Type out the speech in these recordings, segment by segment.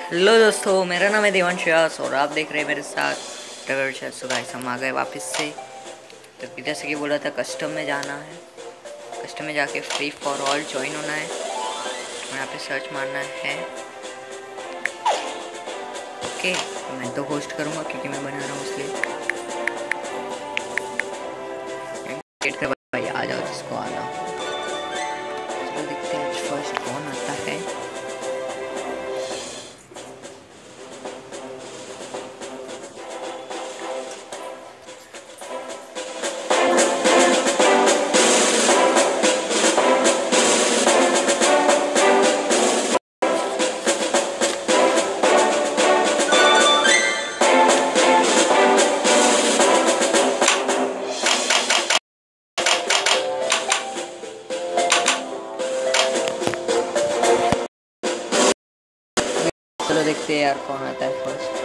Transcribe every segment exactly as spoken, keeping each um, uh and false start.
Hello दोस्तों, मेरा नाम है देवांश व्यास और आप देख रहे हैं मेरे साथ ट्रेवल। सो गाइस, हम आ गए वापस से। तो जैसे कि बोला था, कस्टम में जाना है। कस्टम में जाके फ्री फॉर ऑल ज्वाइन होना है और यहाँ पे सर्च मारना है। ओके, मैं तो होस्ट करूँगा क्योंकि मैं बना रहा हूँ इसलिए। वेट कर भाई, आ जाओ जिसको आना हो। चलो देखते हैं आज फर्स्ट कौन आता है। चलो देखते हैं यार कौन आता है first.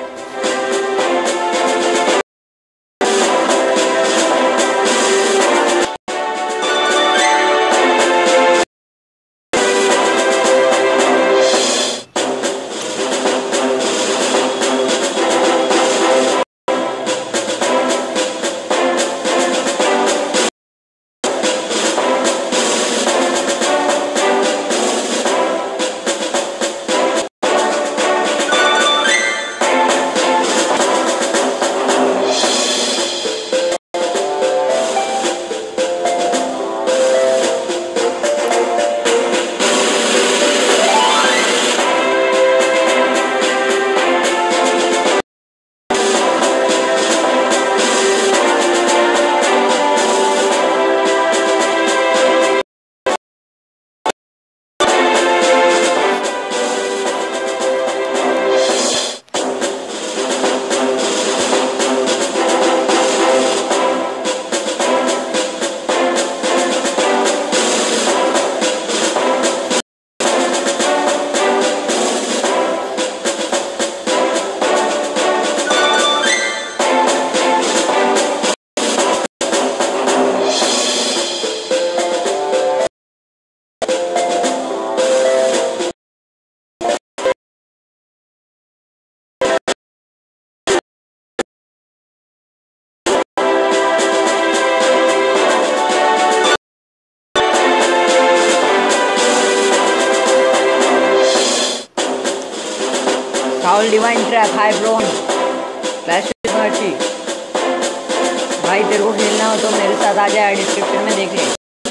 Rahul divine trap, hi bro, clash with मर्ची। भाई तेरे को खेलना हो तो मेरे साथ आ जाए, डिस्क्रिप्शन में देख ले।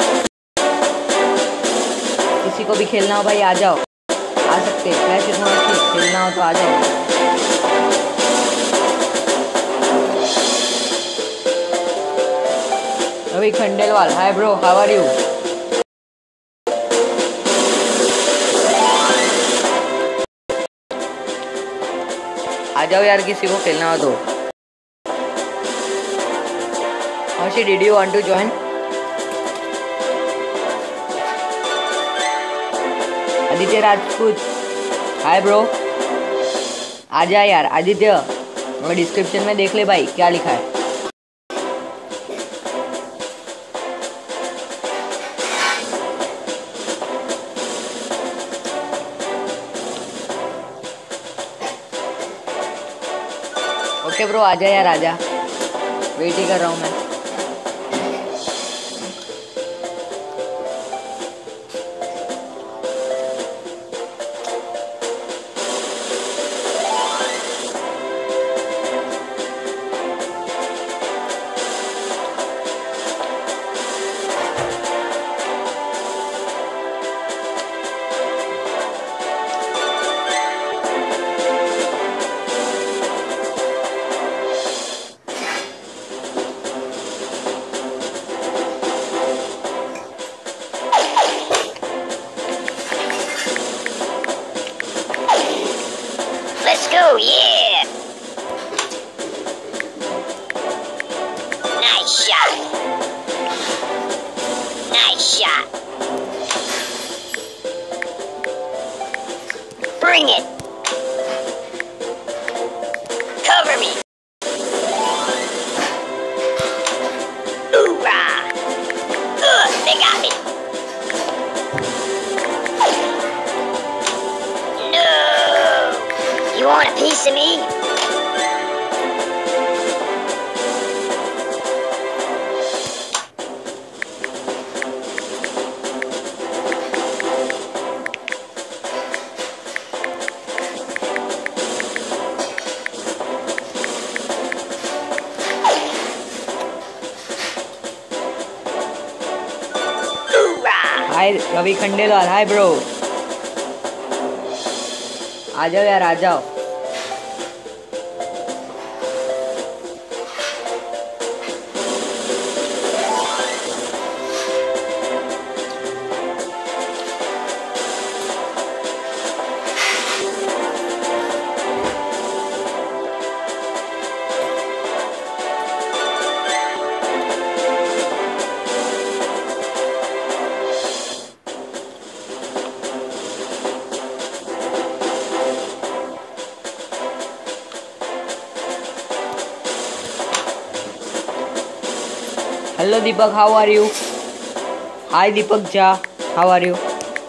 किसी को भी खेलना हो भाई आ जाओ, आ सकते हैं। क्लैश विद मर्ची खेलना हो तो आ जाओ। Ravi Khandelwal, hi bro, how are you. आ जाओ यार, किसी को खेलना हो तो। How did you want to join? Aditya Rajput, hi bro, आ जा यार आदित्य। और डिस्क्रिप्शन में देख ले भाई क्या लिखा है। ओके ब्रो, आ जा यार, आ जा, वेट ही कर रहा हूँ मैं। Let's go, yeah! Nice shot. Nice shot. Bring it. Cover me. Hoorah! Ugh, they got me. No! You want a piece of me? Hi Ravi Khandelwal, hi bro, आ जाओ यार, आ जाओ। Hello Deepak, how are you? Hi Deepak Jha, how are you?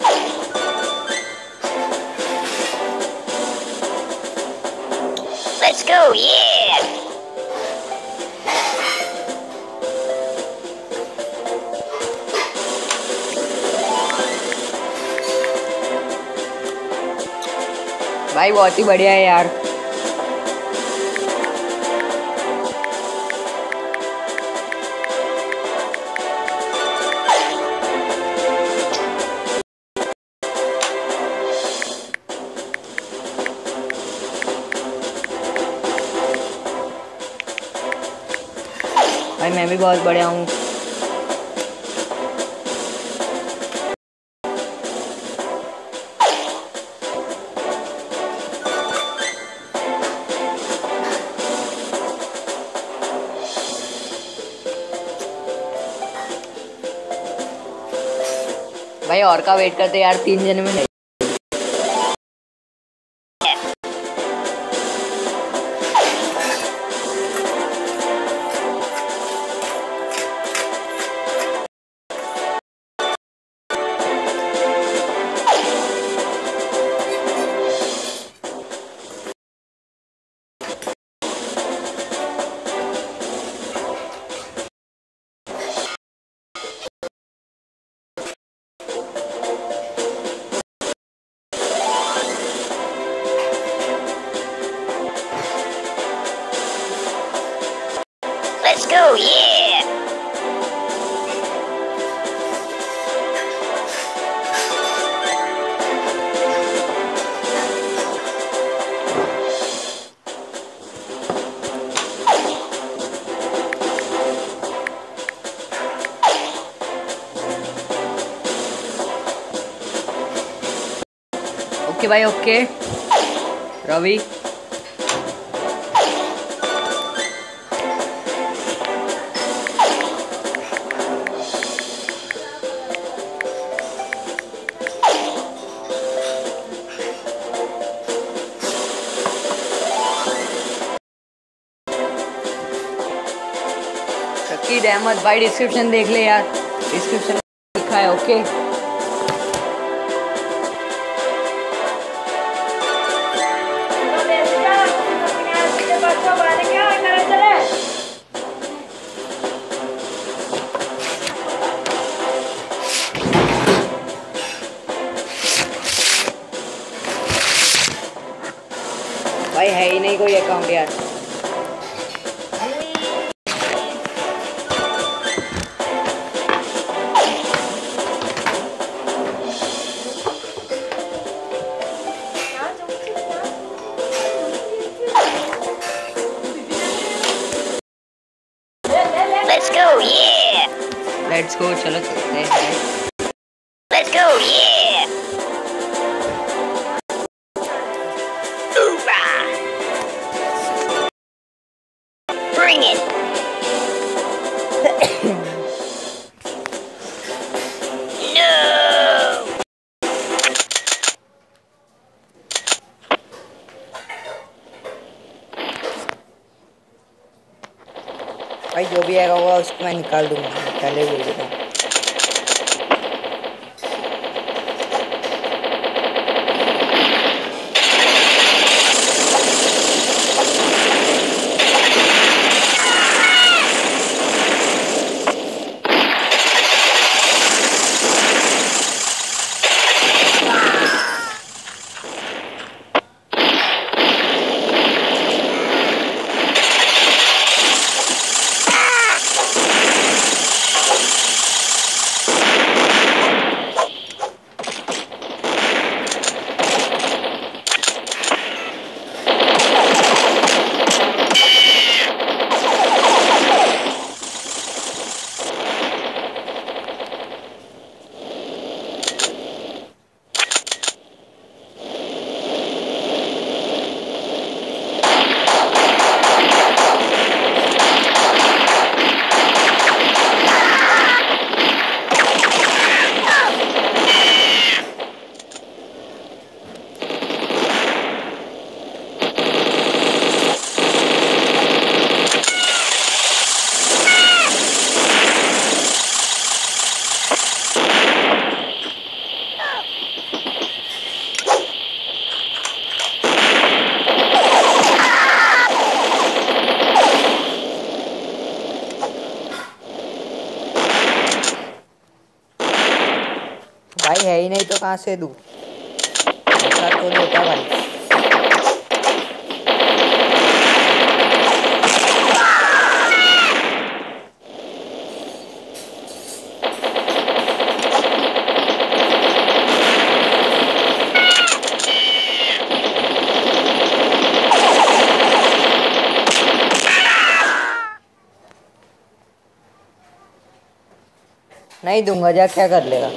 Let's go, yeah! भाई बहुत ही बढ़िया है यार। भाई मैं भी बहुत बढ़िया हूँ। भाई और का वेट करते यार, तीन जने में नहीं। Let's go, yeah! ओके भाई, ओके रवि। शकीद अहमद भाई डिस्क्रिप्शन देख ले यार, डिस्क्रिप्शन में लिखा है। ओके भाई है ही नहीं कोई अकाउंट यार। Let's go, yeah! Let's go, चलो चलते हैं। Let's go, yeah! Hoorah! Bring it! No! भाई जो भी आएगा होगा उसको मैं निकाल दूंगा, पहले बोल देता हूँ। भाई है ही नहीं तो कहाँ से दूँ? ऐसा थोड़ी होता है भाई। नहीं दूंगा, जा क्या कर लेगा?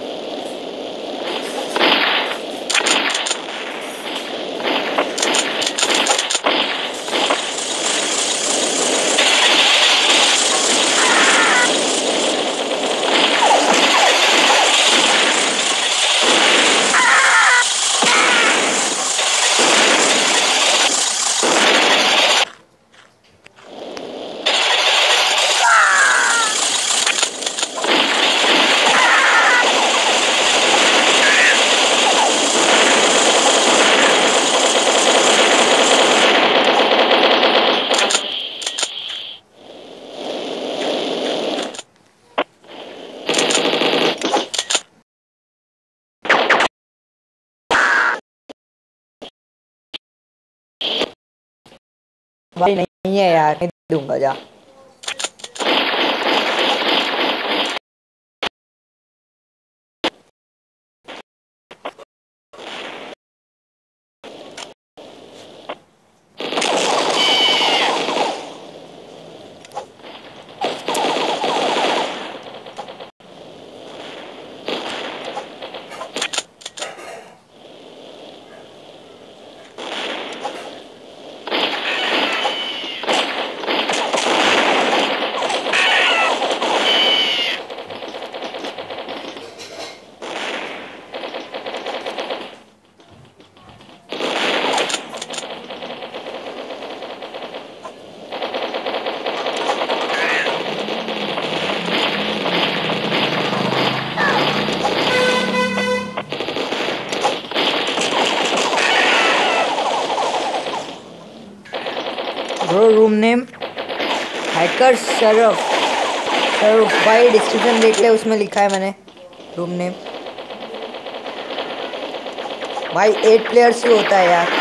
भाई नहीं है यार, नहीं दूंगा, जा। Bro room name hacker Sharaf. Sharaf भाई डिस्क्रिप्शन देख ले, उसमें लिखा है मैंने रूम नेम। भाई एट प्लेयर्स ही होता है यार।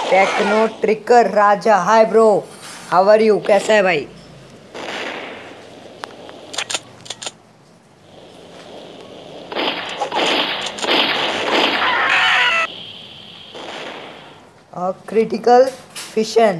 Techno tricker Raja, hi bro, how are you, कैसा है भाई? Critical fission,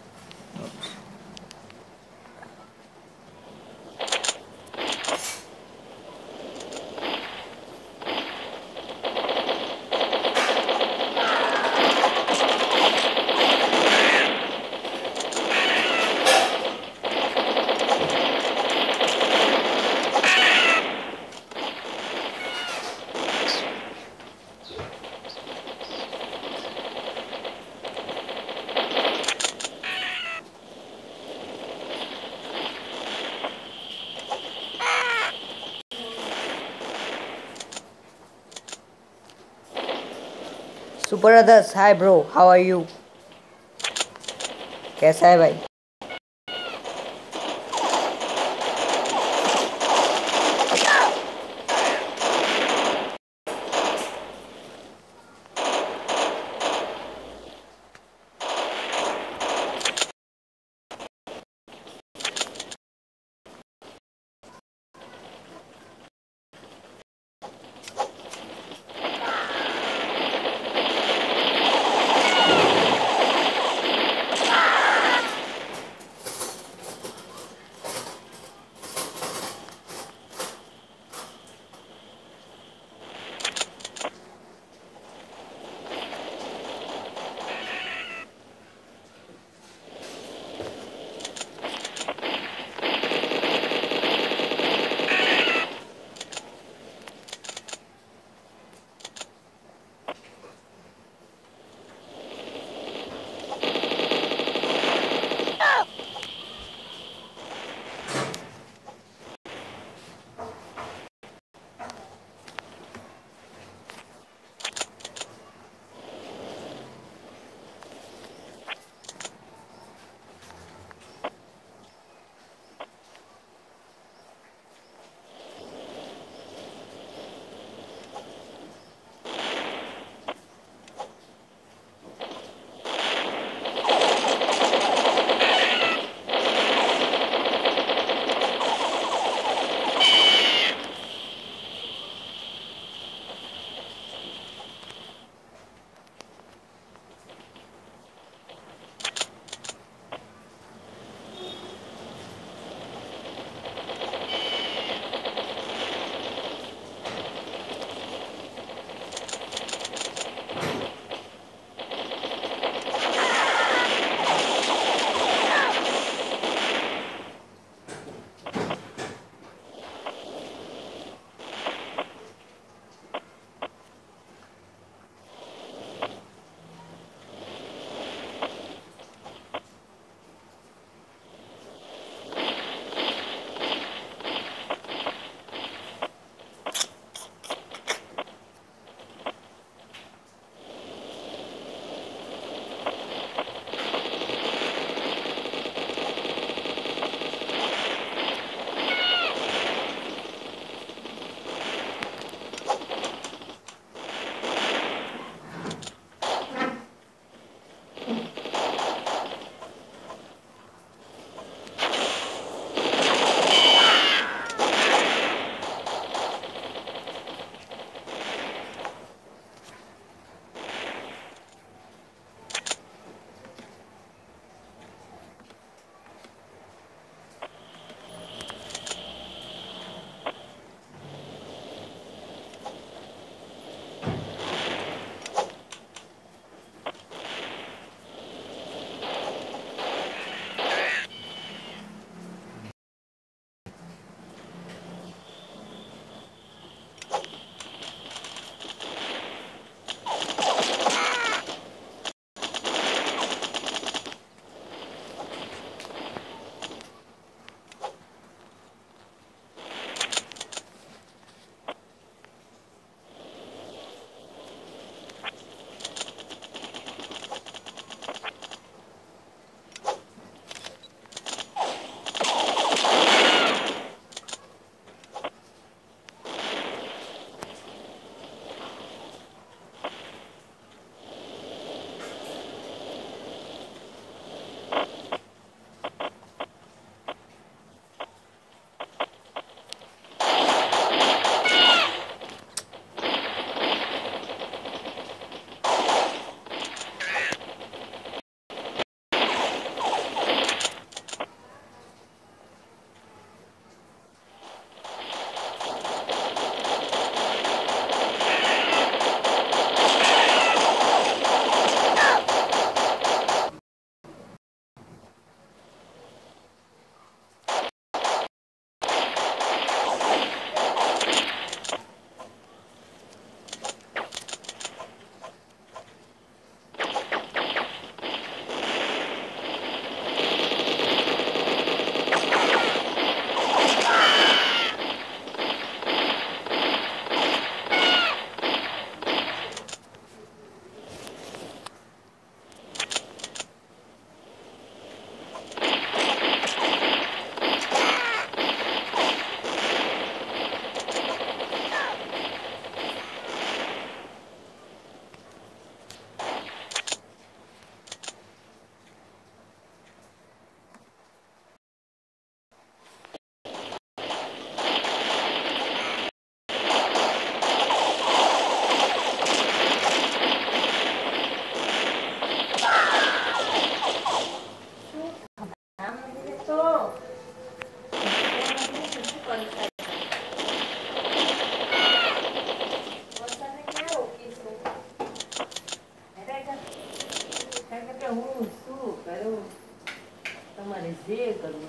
super others, hi bro, how are you, कैसा है भाई?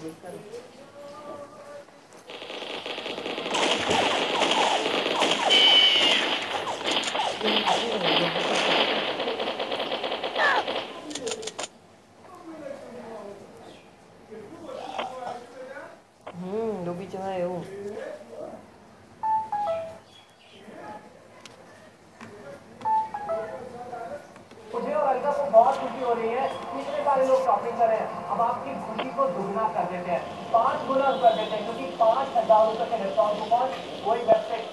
हम्म डूबी चला है वो। मुझे और अलका को बहुत खुशी हो रही है कि इतने सारे लोग शॉपिंग कर रहे हैं। अब आपकी खुशी को दुगना कर देते हैं, पांच गुना कर देते हैं, क्योंकि पांच हजार रुपए के डिस्काउंट कूपन वही वेबसाइट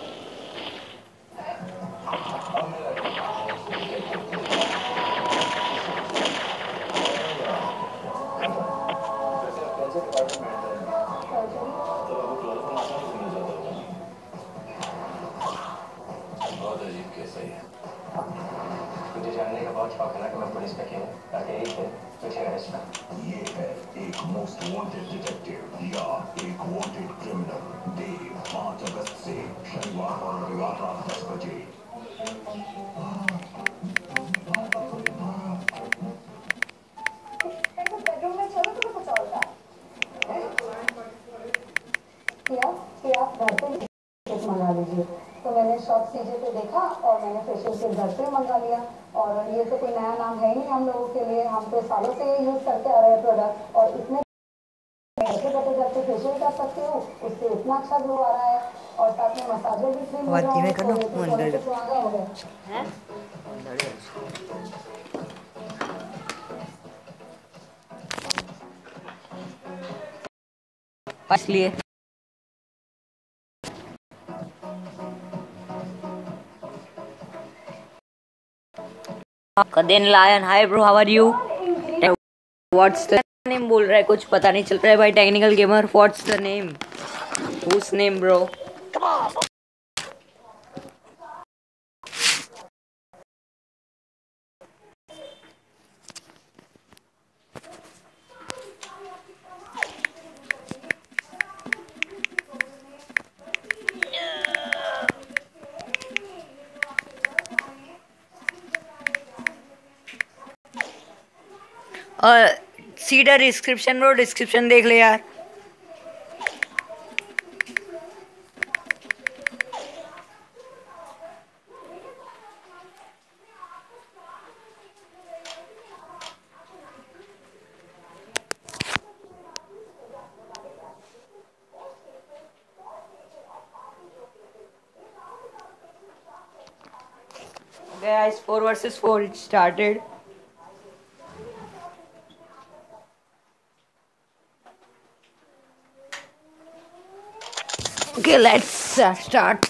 बहुत अजीब केस है ये। मुझे जानने का बहुत शौक है ना कि मैं पुलिस में क्यों हूँ, ताकि एक दिन मुझे अरेस्ट कर। ये है एक मोस्ट वांटेड डिटेक्टिव या एक वांटेड क्रिमिनल। देव पाँच अगस्त से शनिवार और रविवार रात दस बजे। बेडरूम में चलो तो कुछ और था किया कि आप घर पे केक मंगा लीजिए। तो मैंने शॉप सीजे पे देखा और मैंने फेशियल किट घर पे मंगा लिया। और ये तो कोई नया नाम है ही नहीं हम लोगों के लिए, हम तो सालों से ये यूज करते आ रहे हैं प्रोडक्ट, और इसमें बैठे बैठे घर पे फेशियल कर सकते हो, उससे इतना अच्छा ग्लो आ रहा है, और साथ में मसाजर भी फ्री मिल रहा धीमे है। करना तो वो सोने अंदर पे सुहागा हो गया है। इसलिए Kaden lion, hi bro, how are you? What's the name बोल रहा है, कुछ पता नहीं चल रहा है भाई। Technical gamer, what's the name? Whose name bro? और सीधा डिस्क्रिप्शन ब्रो, डिस्क्रिप्शन देख ले यार। Guys, four versus four, it started. Okay, let's uh, start.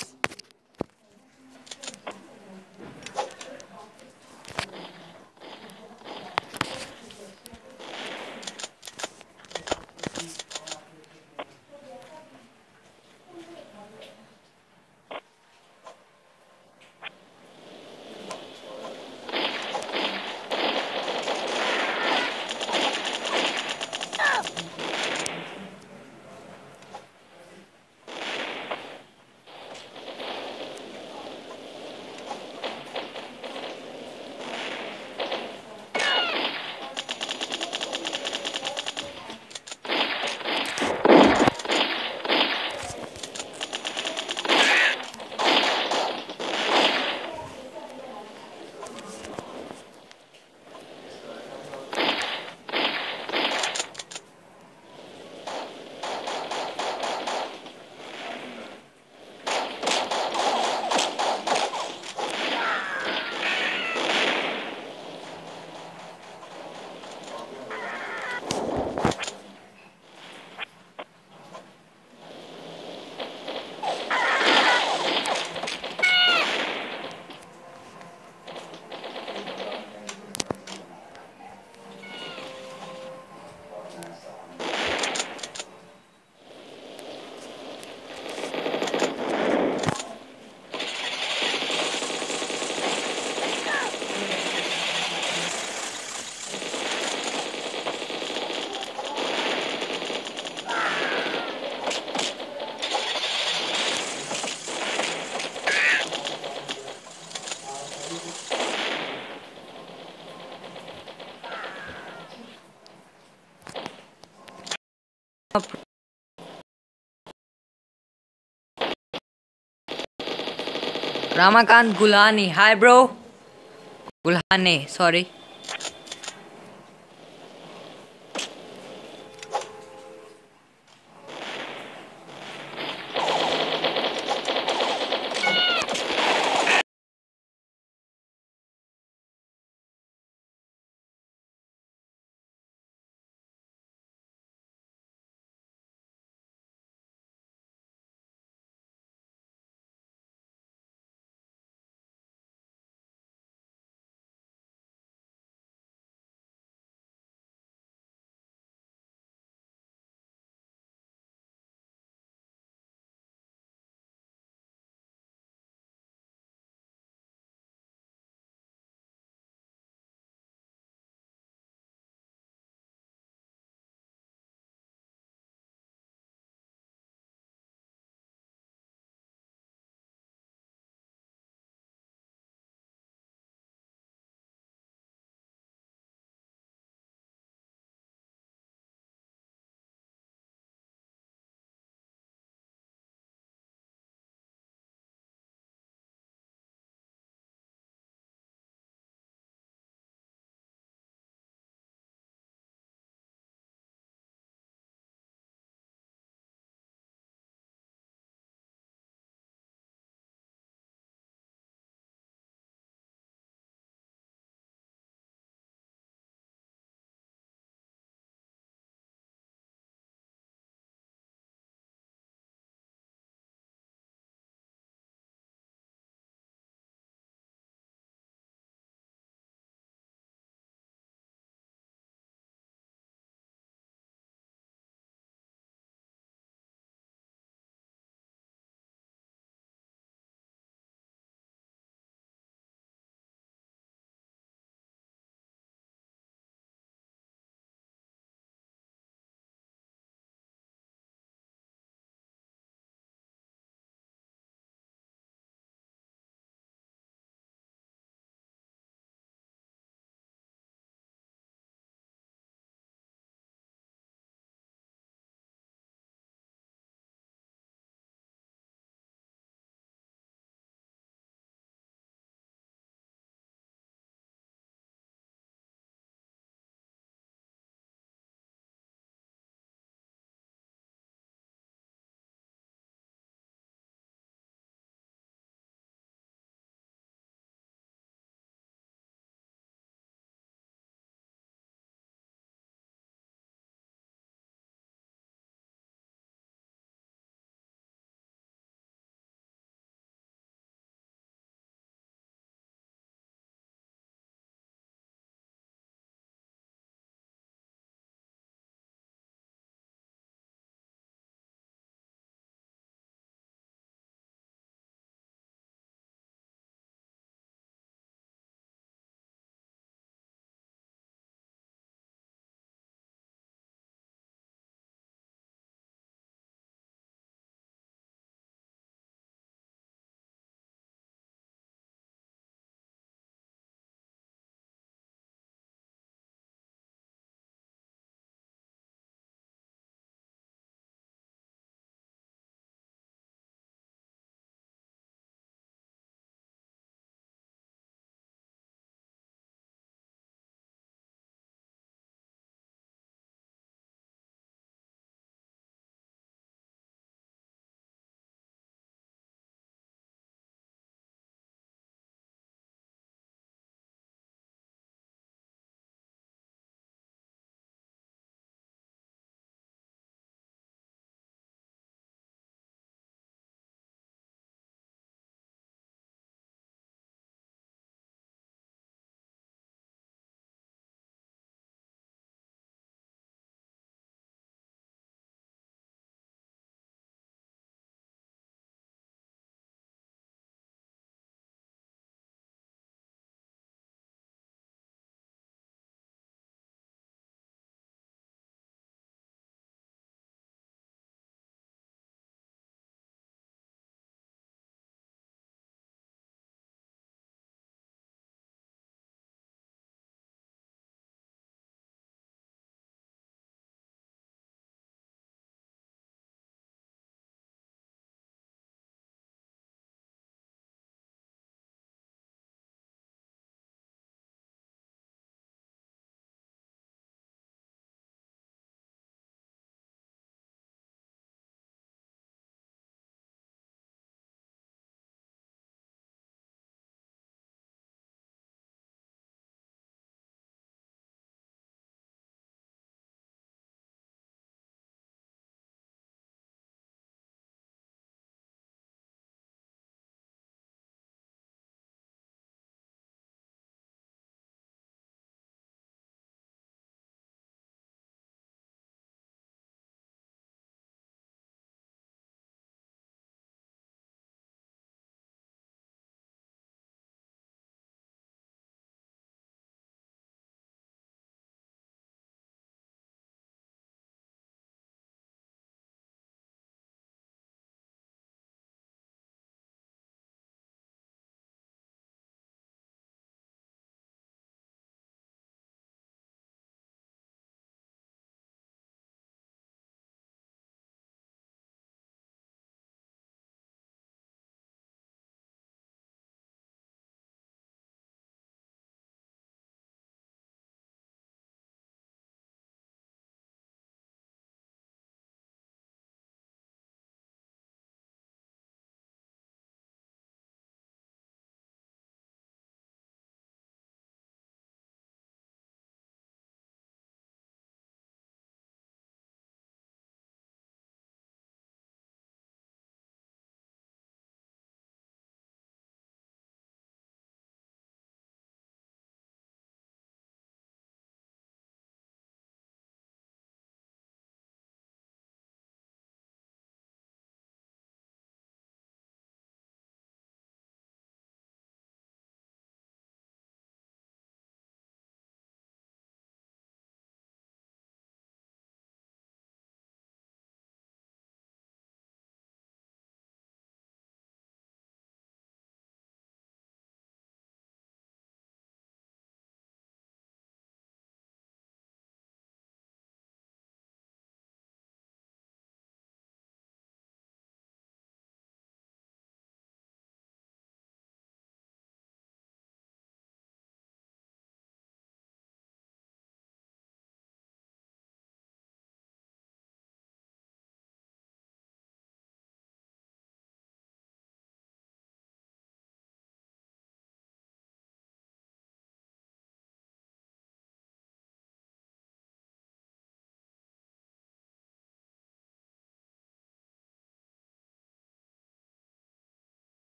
Ramakant Gulhani, hi bro, Gulhane, sorry.